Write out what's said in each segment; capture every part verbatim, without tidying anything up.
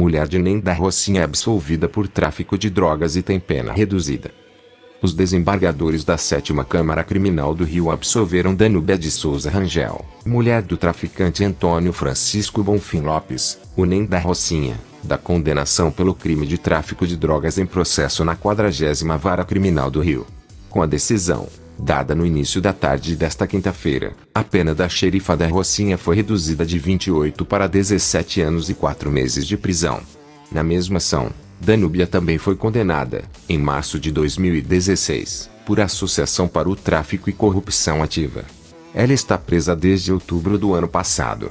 mulher de Nem da Rocinha é absolvida por tráfico de drogas e tem pena reduzida. Os desembargadores da sétima Câmara Criminal do Rio absolveram Danúbia de Souza Rangel, mulher do traficante Antônio Francisco Bonfim Lopes, o Nem da Rocinha, da condenação pelo crime de tráfico de drogas em processo na quadragésima Vara Criminal do Rio. Com a decisão, dada no início da tarde desta quinta-feira, a pena da xerifa da Rocinha foi reduzida de vinte e oito para dezessete anos e quatro meses de prisão. Na mesma ação, Danúbia também foi condenada, em março de dois mil e dezesseis, por associação para o tráfico e corrupção ativa. Ela está presa desde outubro do ano passado.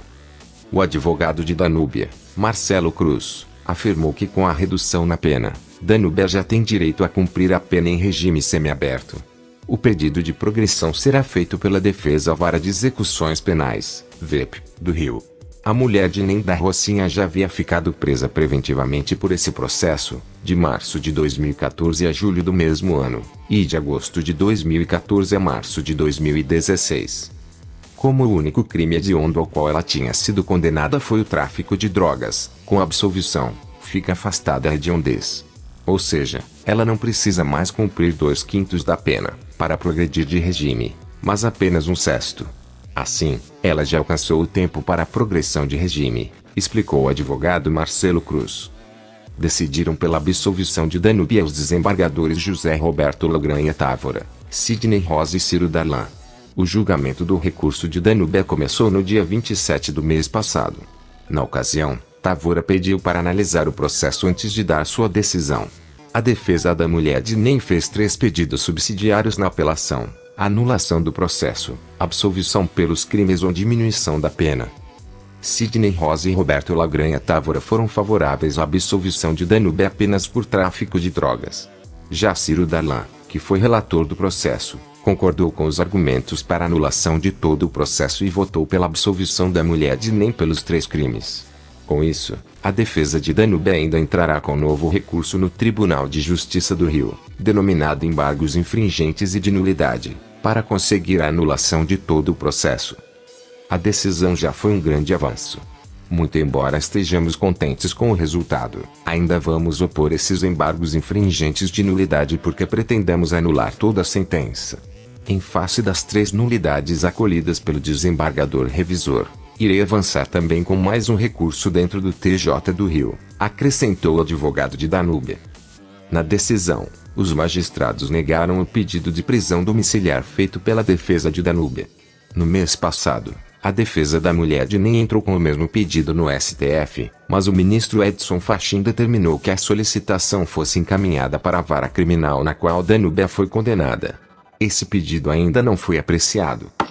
O advogado de Danúbia, Marcelo Cruz, afirmou que com a redução na pena, Danúbia já tem direito a cumprir a pena em regime semiaberto. O pedido de progressão será feito pela Defesa Vara de Execuções Penais, V E P, do Rio. A mulher de Nem da Rocinha já havia ficado presa preventivamente por esse processo, de março de dois mil e quatorze a julho do mesmo ano, e de agosto de dois mil e quatorze a março de dois mil e dezesseis. Como o único crime hediondo ao qual ela tinha sido condenada foi o tráfico de drogas, com absolvição, fica afastada a hediondez. Ou seja, ela não precisa mais cumprir dois quintos da pena, para progredir de regime, mas apenas um sexto. Assim, ela já alcançou o tempo para a progressão de regime, explicou o advogado Marcelo Cruz. Decidiram pela absolvição de Danúbia os desembargadores José Roberto Lagranha Távora, Sidney Rosa e Ciro Darlan. O julgamento do recurso de Danúbia começou no dia vinte e sete do mês passado. Na ocasião, Távora pediu para analisar o processo antes de dar sua decisão. A defesa da mulher de Nem fez três pedidos subsidiários na apelação: anulação do processo, absolvição pelos crimes ou diminuição da pena. Sidney Rosa e Roberto Lagranha Távora foram favoráveis à absolvição de Danúbia apenas por tráfico de drogas. Já Ciro Darlan, que foi relator do processo, concordou com os argumentos para anulação de todo o processo e votou pela absolvição da mulher de Nem pelos três crimes. Com isso, a defesa de Danúbia ainda entrará com novo recurso no Tribunal de Justiça do Rio, denominado embargos infringentes e de nulidade, para conseguir a anulação de todo o processo. A decisão já foi um grande avanço. Muito embora estejamos contentes com o resultado, ainda vamos opor esses embargos infringentes de nulidade porque pretendemos anular toda a sentença. Em face das três nulidades acolhidas pelo desembargador revisor, irei avançar também com mais um recurso dentro do T J do Rio, acrescentou o advogado de Danúbia. Na decisão, os magistrados negaram o pedido de prisão domiciliar feito pela defesa de Danúbia. No mês passado, a defesa da mulher de Nem entrou com o mesmo pedido no S T F, mas o ministro Edson Fachin determinou que a solicitação fosse encaminhada para a vara criminal na qual Danúbia foi condenada. Esse pedido ainda não foi apreciado.